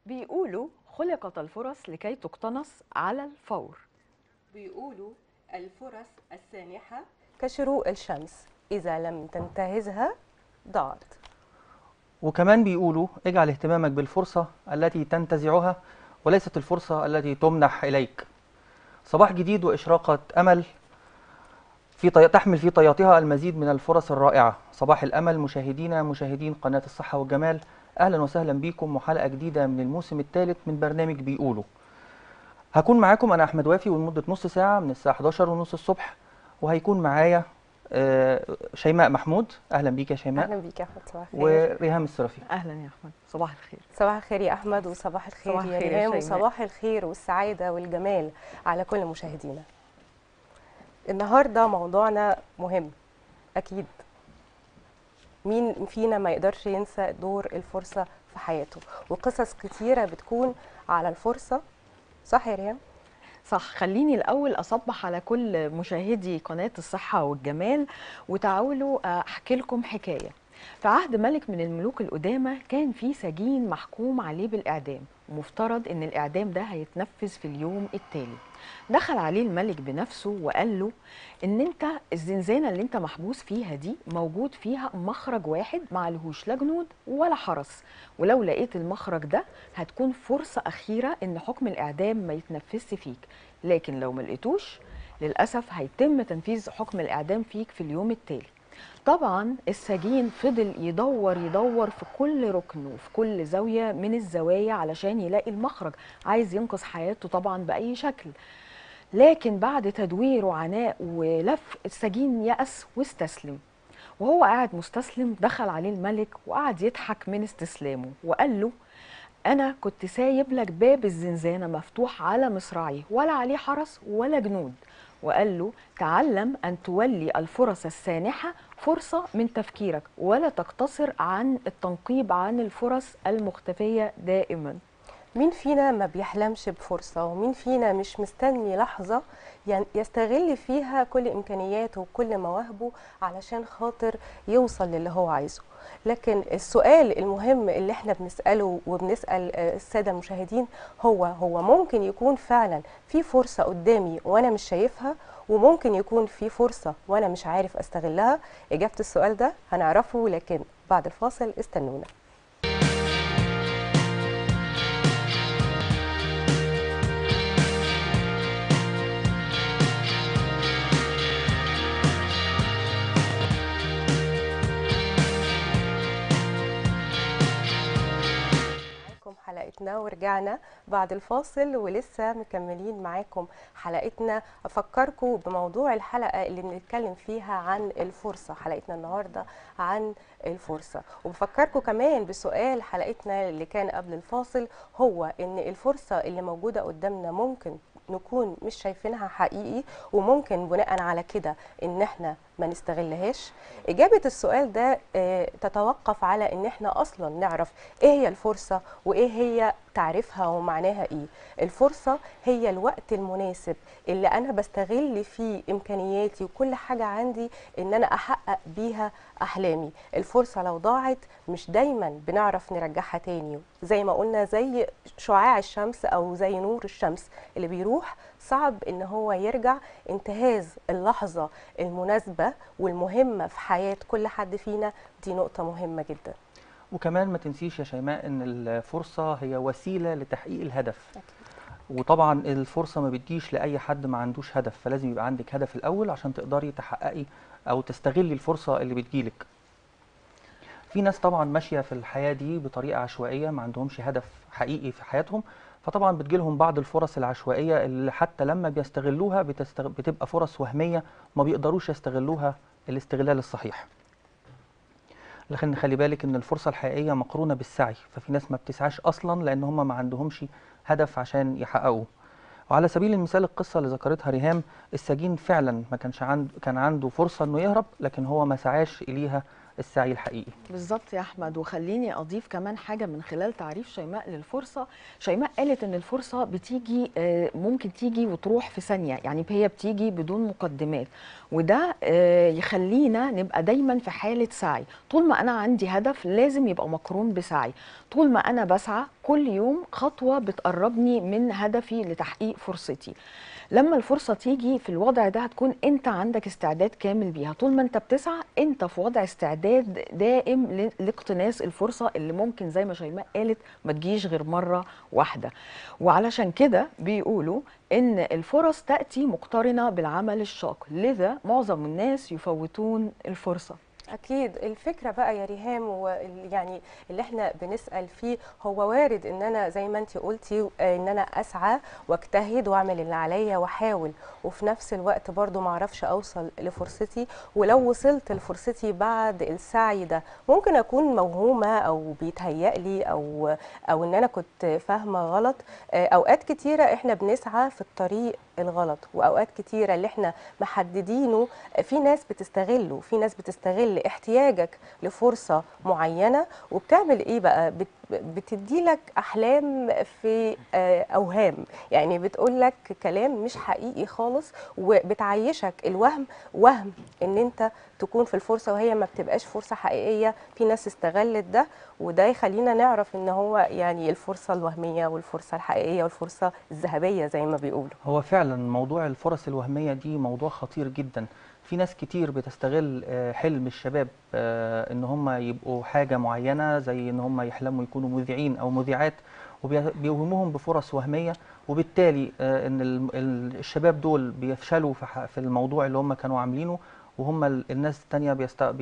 بيقولوا خلقت الفرص لكي تقتنص على الفور. بيقولوا الفرص السانحة كشروق الشمس، إذا لم تنتهزها ضاعت. وكمان بيقولوا اجعل اهتمامك بالفرصة التي تنتزعها وليست الفرصة التي تمنح إليك. صباح جديد وإشراقة أمل تحمل في طياتها المزيد من الفرص الرائعة. صباح الأمل مشاهدين قناة الصحة والجمال، أهلا وسهلا بكم وحلقة جديدة من الموسم الثالث من برنامج بيقولوا. هكون معاكم أنا أحمد وافي ولمدة نص ساعة من الساعة 11:30 الصبح، وهيكون معايا شيماء محمود. أهلا بيك يا شيماء. أهلا بيك يا أحمد، صباح الخير. وريهام الصرافي. اهلا يا احمد، صباح الخير. صباح الخير يا أحمد، وصباح الخير صباح يا الخير يا ريهام، شيماء. وصباح الخير والسعادة والجمال على كل مشاهدينا. النهاردة موضوعنا مهم أكيد. مين فينا ما يقدرش ينسى دور الفرصة في حياته، وقصص كتيرة بتكون على الفرصة، صح يا ريهام؟ صح، خليني الأول أصبح على كل مشاهدي قناة الصحة والجمال، وتعالوا أحكي لكم حكاية. في عهد ملك من الملوك القدامى كان في سجين محكوم عليه بالإعدام، ومفترض إن الإعدام ده هيتنفذ في اليوم التالي. دخل عليه الملك بنفسه وقال له إن أنت الزنزانة اللي أنت محبوس فيها دي موجود فيها مخرج واحد معلهوش لا جنود ولا حرس، ولو لقيت المخرج ده هتكون فرصة أخيرة إن حكم الإعدام ما يتنفذش فيك، لكن لو ما لقيتوش للأسف هيتم تنفيذ حكم الإعدام فيك في اليوم التالي. طبعا السجين فضل يدور في كل ركن وفي كل زاوية من الزوايا علشان يلاقي المخرج، عايز ينقذ حياته طبعا بأي شكل. لكن بعد تدوير وعناء ولف السجين يأس واستسلم. وهو قاعد مستسلم دخل عليه الملك وقعد يضحك من استسلامه وقال له: أنا كنت سايب لك باب الزنزانة مفتوح على مصراعيه، ولا عليه حرس ولا جنود. وقال له: تعلم أن تولي الفرص السانحة فرصة من تفكيرك، ولا تقتصر عن التنقيب عن الفرص المختفية دائما. مين فينا ما بيحلمش بفرصة، ومين فينا مش مستني لحظة يستغل فيها كل إمكانياته وكل مواهبه علشان خاطر يوصل للي هو عايزه. لكن السؤال المهم اللي احنا بنسأله وبنسأل السادة المشاهدين هو ممكن يكون فعلا في فرصة قدامي وأنا مش شايفها، وممكن يكون في فرصة وأنا مش عارف أستغلها. إجابة السؤال ده هنعرفه، لكن بعد الفاصل استنونا. حلقتنا ورجعنا بعد الفاصل ولسه مكملين معاكم حلقتنا. افكركم بموضوع الحلقه اللي بنتكلم فيها عن الفرصه. حلقتنا النهارده عن الفرصه، وبفكركم كمان بسؤال حلقتنا اللي كان قبل الفاصل، هو ان الفرصه اللي موجوده قدامنا ممكن نكون مش شايفينها حقيقي، وممكن بناء على كده ان احنا ما نستغلهاش. اجابه السؤال ده تتوقف على ان احنا اصلا نعرف ايه هي الفرصه وايه هي تعريفها ومعناها ايه. الفرصه هي الوقت المناسب اللي انا بستغل فيه امكانياتي وكل حاجه عندي ان انا احقق بيها احلامي. الفرصه لو ضاعت مش دايما بنعرف نرجعها تاني، زي ما قلنا زي شعاع الشمس او زي نور الشمس اللي بيروح صعب ان هو يرجع. انتهاز اللحظه المناسبه والمهمه في حياه كل حد فينا دي نقطه مهمه جدا. وكمان ما تنسيش يا شيماء ان الفرصة هي وسيلة لتحقيق الهدف. وطبعا الفرصة ما بتجيش لأي حد ما عندوش هدف، فلازم يبقى عندك هدف الأول عشان تقدري تحققي أو تستغلي الفرصة اللي بتجيلك. في ناس طبعا ماشية في الحياة دي بطريقة عشوائية، ما عندهمش هدف حقيقي في حياتهم، فطبعا بتجيلهم بعض الفرص العشوائية اللي حتى لما بيستغلوها بتبقى فرص وهمية، ما بيقدروش يستغلوها الاستغلال الصحيح. لكن خلي بالك ان الفرصه الحقيقيه مقرونه بالسعي، ففي ناس ما بتسعاش اصلا لان هم ما عندهمش هدف عشان يحققوه. وعلى سبيل المثال القصه اللي ذكرتها ريهام، السجين فعلا ما كانش كان عنده فرصه انه يهرب، لكن هو ما سعاش اليها السعي الحقيقي. بالظبط يا احمد، وخليني اضيف كمان حاجه من خلال تعريف شيماء للفرصه. شيماء قالت ان الفرصه بتيجي ممكن تيجي وتروح في ثانيه، يعني هي بتيجي بدون مقدمات، وده يخلينا نبقى دايما في حاله سعي. طول ما انا عندي هدف لازم يبقى مقرون بسعي، طول ما انا بسعى كل يوم خطوة بتقربني من هدفي لتحقيق فرصتي. لما الفرصة تيجي في الوضع ده هتكون انت عندك استعداد كامل بيها. طول ما انت بتسعى انت في وضع استعداد دائم لاقتناص الفرصة اللي ممكن زي ما شيماء قالت ما تجيش غير مرة واحدة. وعلشان كده بيقولوا ان الفرص تأتي مقترنة بالعمل الشاق، لذا معظم الناس يفوتون الفرصة. أكيد. الفكرة بقى يا ريهام يعني اللي احنا بنسأل فيه، هو وارد ان انا زي ما انتي قلتي ان انا اسعى واجتهد واعمل اللي عليا واحاول، وفي نفس الوقت برضو ما اعرفش اوصل لفرصتي. ولو وصلت لفرصتي بعد السعي ده ممكن اكون موهومة او بيتهيألي او ان انا كنت فاهمة غلط. اوقات كتيرة احنا بنسعى في الطريق الغلط، واوقات كتيرة اللي احنا محددينه في ناس بتستغله، في ناس بتستغل احتياجك لفرصة معينة وبتعمل ايه بقى؟ بتديلك احلام في اوهام، يعني بتقولك كلام مش حقيقي خالص، وبتعيشك الوهم، وهم ان انت تكون في الفرصة وهي ما بتبقاش فرصة حقيقية. في ناس استغلت ده، وده يخلينا نعرف ان هو يعني الفرصة الوهمية والفرصة الحقيقية والفرصة الذهبية زي ما بيقولوا. هو فعلا موضوع الفرص الوهمية دي موضوع خطير جدا. في ناس كتير بتستغل حلم الشباب ان هم يبقوا حاجة معينة، زي ان هم يحلموا يكونوا مذيعين او مذيعات، وبيوهموهم بفرص وهمية، وبالتالي ان الشباب دول بيفشلوا في الموضوع اللي هم كانوا عاملينه، وهم الناس التانية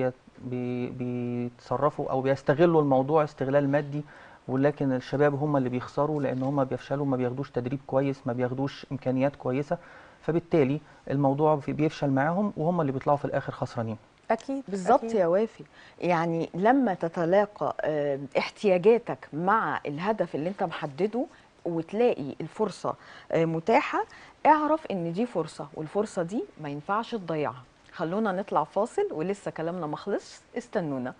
بيتصرفوا او بيستغلوا الموضوع استغلال مادي. ولكن الشباب هم اللي بيخسروا، لان هم بيفشلوا، ما بياخدوش تدريب كويس، ما بياخدوش امكانيات كويسه، فبالتالي الموضوع بيفشل معاهم وهم اللي بيطلعوا في الاخر خسرانين. اكيد بالظبط يا وافي. يعني لما تتلاقى احتياجاتك مع الهدف اللي انت محدده وتلاقي الفرصة متاحة، اعرف ان دي فرصة، والفرصة دي ما ينفعش تضيعها. خلونا نطلع فاصل ولسه كلامنا ما خلصش، استنونا.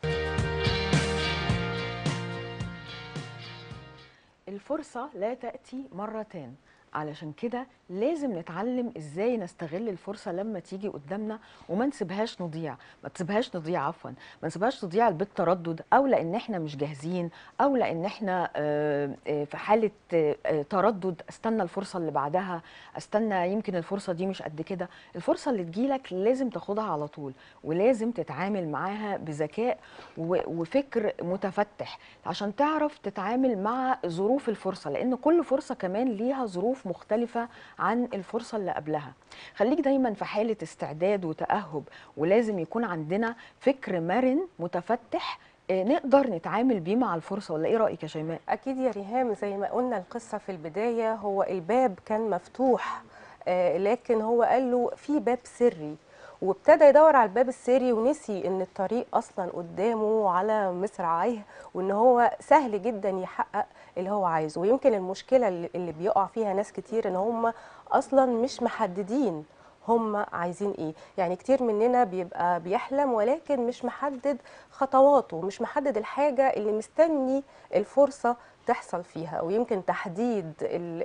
الفرصة لا تأتي مرتين، علشان كده لازم نتعلم ازاي نستغل الفرصة لما تيجي قدامنا وما نسيبهاش تضيع. ما نسيبهاش تضيع بالتردد، او لان احنا مش جاهزين، او لان احنا في حالة تردد، استنى الفرصة اللي بعدها، استنى يمكن الفرصة دي مش قد كده. الفرصة اللي تجيلك لازم تاخدها على طول، ولازم تتعامل معاها بذكاء وفكر متفتح عشان تعرف تتعامل مع ظروف الفرصة، لأن كل فرصة كمان ليها ظروف مختلفة عن الفرصة اللي قبلها. خليك دايما في حالة استعداد وتأهب، ولازم يكون عندنا فكر مرن متفتح نقدر نتعامل بيه مع الفرصة. ولا إيه رأيك يا شيماء؟ أكيد يا ريهام، زي ما قلنا القصة في البداية، هو الباب كان مفتوح، لكن هو قال له في باب سري، وابتدى يدور على الباب السري ونسي ان الطريق اصلا قدامه على مصراعيه، وان هو سهل جدا يحقق اللي هو عايزه. ويمكن المشكله اللي بيقع فيها ناس كتير ان هم اصلا مش محددين هم عايزين ايه. يعني كتير مننا بيبقى بيحلم ولكن مش محدد خطواته، مش محدد الحاجه اللي مستني الفرصه تحصل فيها. ويمكن تحديد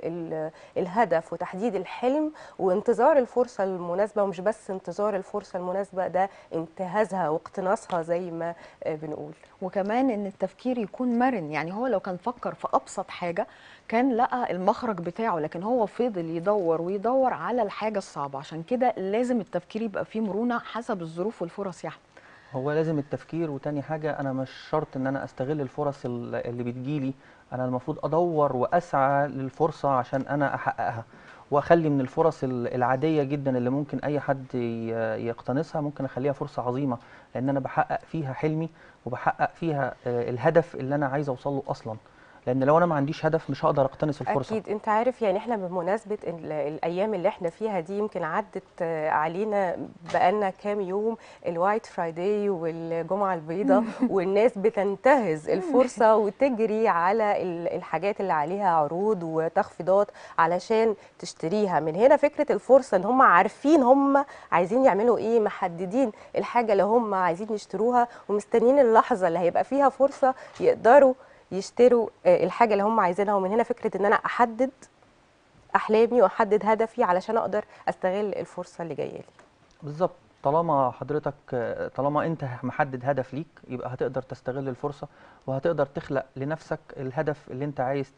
الهدف وتحديد الحلم وانتظار الفرصة المناسبة، ومش بس انتظار الفرصة المناسبة، ده انتهازها واقتناصها زي ما بنقول. وكمان ان التفكير يكون مرن. يعني هو لو كان فكر في ابسط حاجة كان لقى المخرج بتاعه، لكن هو فضل يدور ويدور على الحاجة الصعبة. عشان كده لازم التفكير يبقى فيه مرونة حسب الظروف والفرص يا احمد. هو لازم التفكير، وتاني حاجة أنا مش شرط إن أنا أستغل الفرص اللي بتجيلي، أنا المفروض أدور وأسعى للفرصة عشان أنا أحققها، وأخلي من الفرص العادية جدا اللي ممكن أي حد يقتنصها ممكن أخليها فرصة عظيمة، لأن أنا بحقق فيها حلمي وبحقق فيها الهدف اللي أنا عايز أوصله أصلا. لان لو انا ما عنديش هدف مش هقدر اقتنص الفرصه. اكيد. انت عارف يعني احنا بمناسبه الايام اللي احنا فيها دي، يمكن عدت علينا بقالنا كام يوم الوايت فرايداي والجمعه البيضاء، والناس بتنتهز الفرصه وتجري على الحاجات اللي عليها عروض وتخفيضات علشان تشتريها. من هنا فكره الفرصه، ان هم عارفين هم عايزين يعملوا ايه، محددين الحاجه اللي هم عايزين يشتروها، ومستنيين اللحظه اللي هيبقى فيها فرصه يقدروا يشتروا الحاجه اللي هم عايزينها. ومن هنا فكره ان انا احدد احلامي واحدد هدفي علشان اقدر استغل الفرصه اللي جايه لي. بالظبط. طالما حضرتك طالما انت محدد هدف ليك، يبقى هتقدر تستغل الفرصة وهتقدر تخلق لنفسك الهدف اللي انت عايز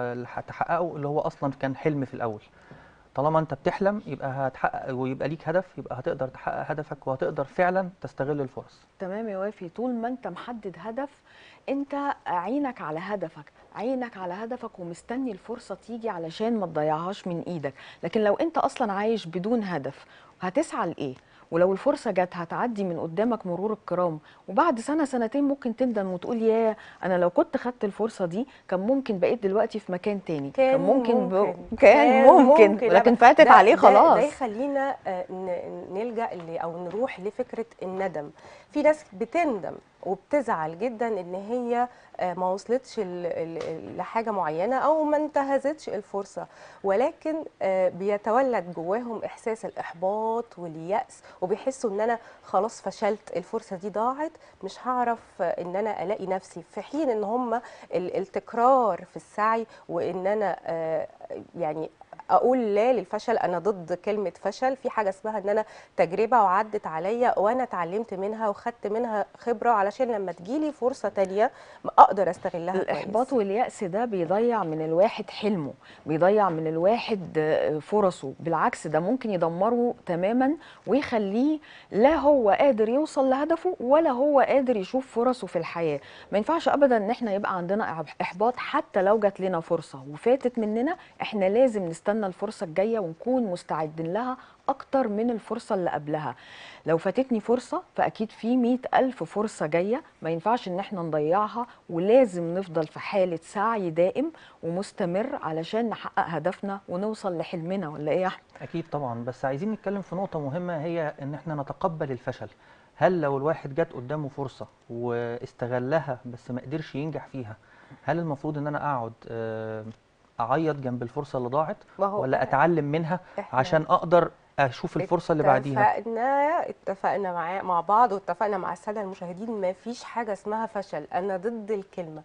تحققه، اللي هو اصلا كان حلم في الاول. طالما انت بتحلم يبقى هتحقق، ويبقى ليك هدف، يبقى هتقدر تحقق هدفك وهتقدر فعلا تستغل الفرص. تمام يا وافي، طول ما انت محدد هدف، انت عينك على هدفك، عينك على هدفك ومستني الفرصة تيجي علشان ما تضيعهاش من ايدك. لكن لو انت اصلا عايش بدون هدف هتسعى لايه؟ ولو الفرصة جت هتعدي من قدامك مرور الكرام، وبعد سنة سنتين ممكن تندم وتقول يا انا لو كنت خدت الفرصة دي كان ممكن بقيت دلوقتي في مكان تاني، كان ممكن كان ممكن لكن فاتت عليه خلاص. ده يخلينا نلجأ او نروح لفكرة الندم. في ناس بتندم وبتزعل جدا ان هي ما وصلتش لحاجة معينة او ما انتهزتش الفرصة، ولكن بيتولد جواهم احساس الاحباط واليأس، وبيحسوا ان انا خلاص فشلت، الفرصة دي ضاعت، مش هعرف ان انا الاقي نفسي. في حين ان هم التكرار في السعي، وان انا يعني اقول لا للفشل، انا ضد كلمه فشل. في حاجه اسمها ان انا تجربه وعدت عليا وانا اتعلمت منها وخدت منها خبره، علشان لما تجيلي فرصه تانية اقدر استغلها كويس. الاحباط واليأس ده بيضيع من الواحد حلمه، بيضيع من الواحد فرصه، بالعكس ده ممكن يدمره تماما ويخليه لا هو قادر يوصل لهدفه ولا هو قادر يشوف فرصه في الحياه. ما ينفعش ابدا ان احنا يبقى عندنا احباط حتى لو جات لنا فرصه وفاتت مننا. احنا لازم نستنى الفرصه الجايه ونكون مستعدين لها اكتر من الفرصه اللي قبلها. لو فاتتني فرصه فاكيد في 100,000 فرصه جايه، ما ينفعش ان احنا نضيعها، ولازم نفضل في حاله سعي دائم ومستمر علشان نحقق هدفنا ونوصل لحلمنا. ولا ايه يا احمد؟ اكيد طبعا، بس عايزين نتكلم في نقطة مهمة، هي ان احنا نتقبل الفشل. هل لو الواحد جات قدامه فرصة واستغلها بس ما قدرش ينجح فيها، هل المفروض ان انا اقعد اعيط جنب الفرصة اللي ضاعت، ولا اتعلم منها عشان اقدر اشوف الفرصة اللي بعديها؟ اتفقنا مع بعض، واتفقنا مع الساده المشاهدين، ما فيش حاجه اسمها فشل. انا ضد الكلمه.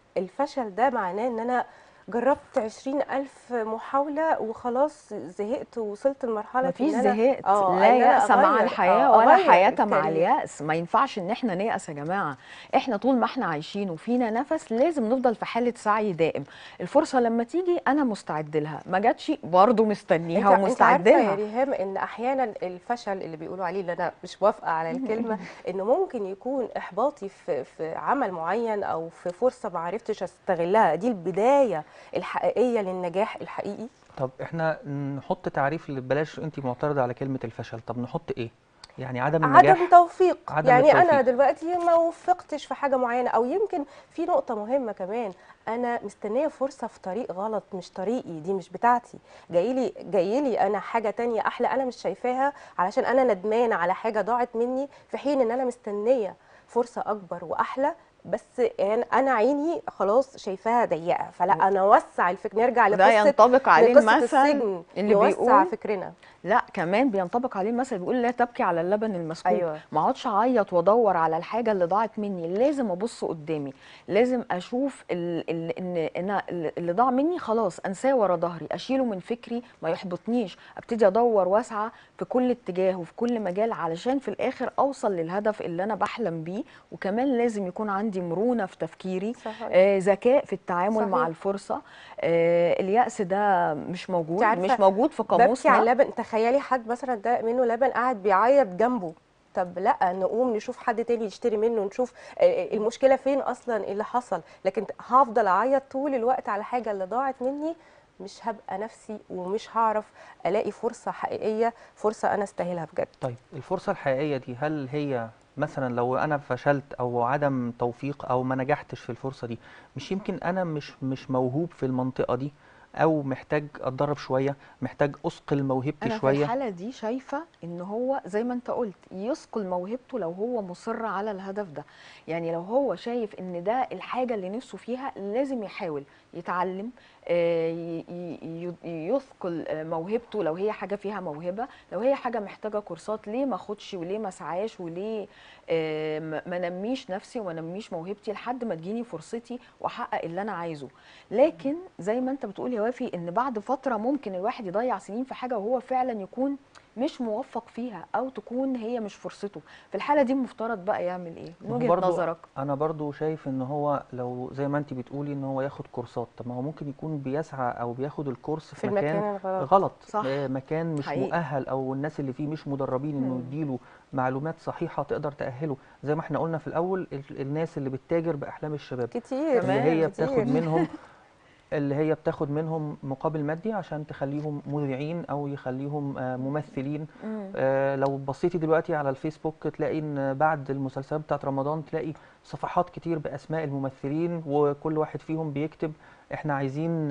الفشل ده معناه ان انا جربت 20,000 محاولة وخلاص زهقت ووصلت لمرحلة مفيش ان انا زهقت، لا يأس مع الحياة ولا حياة مع الكارير. اليأس. ما ينفعش ان احنا نيأس يا جماعة. احنا طول ما احنا عايشين وفينا نفس لازم نفضل في حالة سعي دائم. الفرصة لما تيجي انا مستعد لها، ما جاتش برضه مستنيها ومستعد لها. انت عارفة يا ريهام ان احيانا الفشل اللي بيقولوا عليه، اللي انا مش موافقة على الكلمة، انه ممكن يكون احباطي في عمل معين او في فرصة ما عرفتش استغلها، دي البداية الحقيقية للنجاح الحقيقي. طب احنا نحط تعريف، بلاش انت معترضة على كلمة الفشل، طب نحط ايه؟ يعني عدم النجاح، عدم توفيق. عدم يعني التوفيق. انا دلوقتي ما وفقتش في حاجة معينة، او يمكن في نقطة مهمة كمان، انا مستنية فرصة في طريق غلط، مش طريقي، دي مش بتاعتي، جايلي انا حاجة تانية احلى انا مش شايفاها، علشان انا ندمانة على حاجة ضاعت مني، في حين ان انا مستنية فرصة اكبر واحلى، بس يعني انا عيني خلاص شايفاها ضيقه. فلا، انا اوسع الفكر، نرجع ده ينطبق عليه المثل السجن اللي نوسع بيقول فكرنا. لا كمان بينطبق عليه المثل بيقول لا تبكي على اللبن المسكوب. أيوة. ما اقعدش اعيط وادور على الحاجه اللي ضاعت مني، لازم ابص قدامي، لازم اشوف ان انا اللي ضاع مني خلاص انساه ورا ظهري، اشيله من فكري، ما يحبطنيش، ابتدي ادور واسعى في كل اتجاه وفي كل مجال علشان في الاخر اوصل للهدف اللي انا بحلم بيه. وكمان لازم يكون عندي مرونه في تفكيري، ذكاء في التعامل صحيح. مع الفرصه. اليأس ده مش موجود في قاموسنا. ببكي على اللبن، تخيلي حد مثلا ده منه لبن قاعد بيعيط جنبه، طب لا نقوم نشوف حد تاني يشتري منه، نشوف المشكله فين اصلا اللي حصل. لكن هفضل اعيط طول الوقت على حاجه اللي ضاعت مني، مش هبقى نفسي ومش هعرف الاقي فرصه حقيقيه، فرصه انا استاهلها بجد. طيب الفرصه الحقيقيه دي، هل هي مثلا لو انا فشلت او عدم توفيق او ما نجحتش في الفرصه دي، مش يمكن انا مش موهوب في المنطقه دي، او محتاج اتدرب شويه، محتاج اثقل موهبتي أنا شويه؟ في الحاله دي شايفه ان هو زي ما انت قلت يثقل موهبته لو هو مصر على الهدف ده. يعني لو هو شايف ان ده الحاجه اللي نفسه فيها لازم يحاول يتعلم، يثقل موهبته لو هي حاجه فيها موهبه. لو هي حاجه محتاجه كورسات، ليه ما اخدش وليه ما اسعاش وليه ما نميش نفسي وما نميش موهبتي لحد ما تجيني فرصتي واحقق اللي انا عايزه. لكن زي ما انت بتقول يا وافي ان بعد فتره ممكن الواحد يضيع سنين في حاجه وهو فعلا يكون مش موفق فيها، او تكون هي مش فرصته. في الحاله دي المفترض بقى يعمل ايه من وجهه برضو نظرك؟ انا برضو شايف ان هو لو زي ما انت بتقولي ان هو ياخد كورسات، طب ما هو ممكن يكون بيسعى او بياخد الكورس في في مكان المكان الغلط. غلط، صح. مكان مش حقيقي. مؤهل، او الناس اللي فيه مش مدربين انه يديله معلومات صحيحة تقدر تأهله. زي ما احنا قلنا في الاول، الناس اللي بتتاجر بأحلام الشباب، كتير اللي هي كتير. بتاخد منهم مقابل مادي عشان تخليهم مذيعين او يخليهم ممثلين. لو بصيتي دلوقتي على الفيسبوك تلاقي ان بعد المسلسلات بتاعت رمضان تلاقي صفحات كتير باسماء الممثلين، وكل واحد فيهم بيكتب احنا عايزين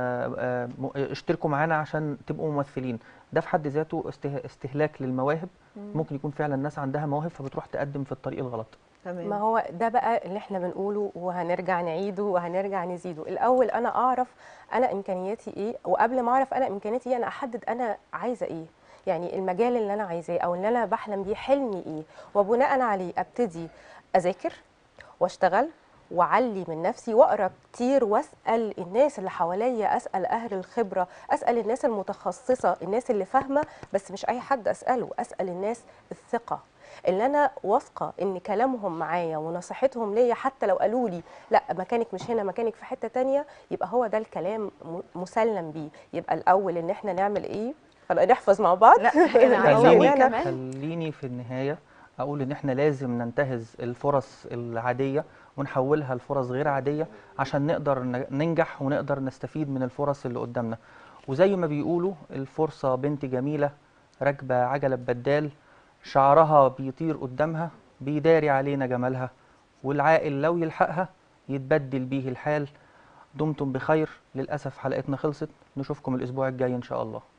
اشتركوا معانا عشان تبقوا ممثلين. ده في حد ذاته استهلاك للمواهب. ممكن يكون فعلا الناس عندها مواهب فبتروح تقدم في الطريق الغلط. تمام. ما هو ده بقى اللي احنا بنقوله وهنرجع نعيده وهنرجع نزيده. الاول انا اعرف انا امكانياتي ايه، وقبل ما اعرف انا امكانياتي ايه انا احدد انا عايزه ايه، يعني المجال اللي انا عايزاه او اللي انا بحلم بيه حلمي ايه، وبناء عليه ابتدي اذاكر واشتغل واعلي من نفسي واقرا كتير واسال الناس اللي حواليا، اسال اهل الخبره، اسال الناس المتخصصه، الناس اللي فاهمه، بس مش اي حد اساله، اسال الناس الثقه اللي انا واثقه ان كلامهم معايا ونصيحتهم ليا، حتى لو قالوا لي لا مكانك مش هنا مكانك في حته تانية، يبقى هو ده الكلام مسلم بيه. يبقى الاول ان احنا نعمل ايه؟ نحفظ مع بعض. لا انا عايزه اقول كمان خليني في النهاية أقول إن إحنا لازم ننتهز الفرص العادية ونحولها لفرص غير عادية عشان نقدر ننجح ونقدر نستفيد من الفرص اللي قدامنا. وزي ما بيقولوا الفرصة بنت جميلة راكبة عجلة بدال، شعرها بيطير قدامها بيداري علينا جمالها، والعاقل لو يلحقها يتبدل بيه الحال. دمتم بخير. للأسف حلقتنا خلصت، نشوفكم الأسبوع الجاي إن شاء الله.